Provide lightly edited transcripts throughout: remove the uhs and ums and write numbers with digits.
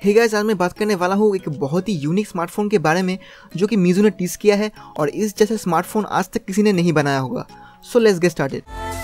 Hey guys, आज मैं बात करने वाला हूँ एक बहुत ही यूनिक स्मार्टफोन के बारे में जो कि मीजू ने टीज किया है और इस जैसा स्मार्टफोन आज तक किसी ने नहीं बनाया होगा। So let's get started.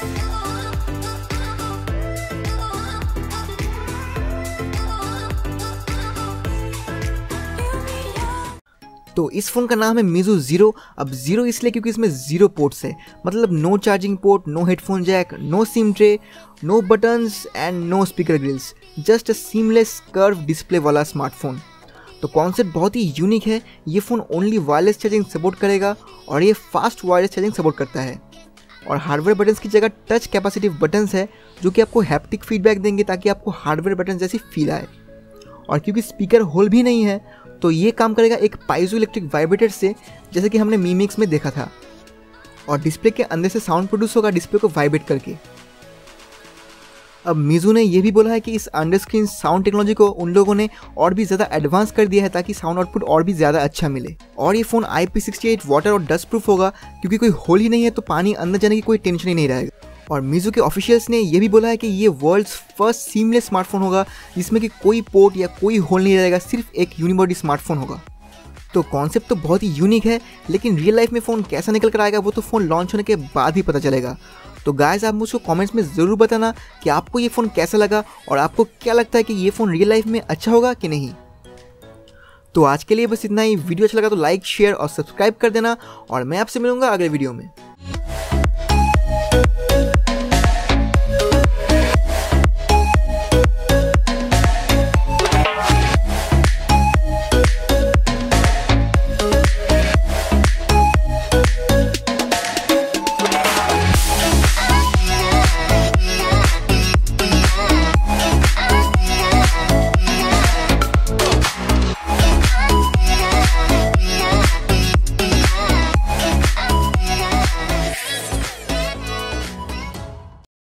तो इस फ़ोन का नाम है मीजू ज़ीरो। अब ज़ीरो इसलिए क्योंकि इसमें ज़ीरो पोर्ट्स है, मतलब no charging port, no headphone jack, no SIM tray, no buttons and no speaker grills, just a seamless curve display वाला स्मार्टफोन। तो कॉन्सेप्ट बहुत ही यूनिक है। ये phone only wireless charging support करेगा और ये फास्ट वायरलेस चार्जिंग सपोर्ट करता है। और हार्डवेयर बटन्स की जगह टच कैपेसिटिव बटन्स है जो कि आपको हैप्टिक फीडबैक देंगे ताकि आपको हार्डवेयर बटन जैसी फील आए। और क्योंकि स्पीकर होल भी नहीं है तो ये काम करेगा एक पाइजो इलेक्ट्रिक वाइब्रेटर से, जैसे कि हमने मी मिक्स में देखा था। और डिस्प्ले के अंदर से साउंड प्रोड्यूस होगा डिस्प्ले को वाइब्रेट करके। अब मीजू ने यह भी बोला है कि इस अंडर स्क्रीन साउंड टेक्नोलॉजी को उन लोगों ने और भी ज़्यादा एडवांस कर दिया है ताकि साउंड आउटपुट और भी ज़्यादा अच्छा मिले। और ये फ़ोन IP68 वाटर और डस्ट प्रूफ होगा, क्योंकि कोई होल ही नहीं है तो पानी अंदर जाने की कोई टेंशन ही नहीं रहेगा। और मीजू के ऑफिशियल्स ने यह भी बोला है कि ये वर्ल्ड्स फर्स्ट सीमलेस स्मार्टफोन होगा जिसमें कि कोई पोर्ट या कोई होल नहीं रहेगा, सिर्फ एक यूनिबॉडी स्मार्टफोन होगा। तो कॉन्सेप्ट तो बहुत ही यूनिक है, लेकिन रियल लाइफ में फ़ोन कैसा निकल कर आएगा वो तो फ़ोन लॉन्च होने के बाद ही पता चलेगा। तो गाइस, आप मुझको कमेंट्स में ज़रूर बताना कि आपको ये फ़ोन कैसा लगा और आपको क्या लगता है कि ये फ़ोन रियल लाइफ में अच्छा होगा कि नहीं। तो आज के लिए बस इतना ही। वीडियो अच्छा लगा तो लाइक, शेयर और सब्सक्राइब कर देना और मैं आपसे मिलूंगा अगले वीडियो में।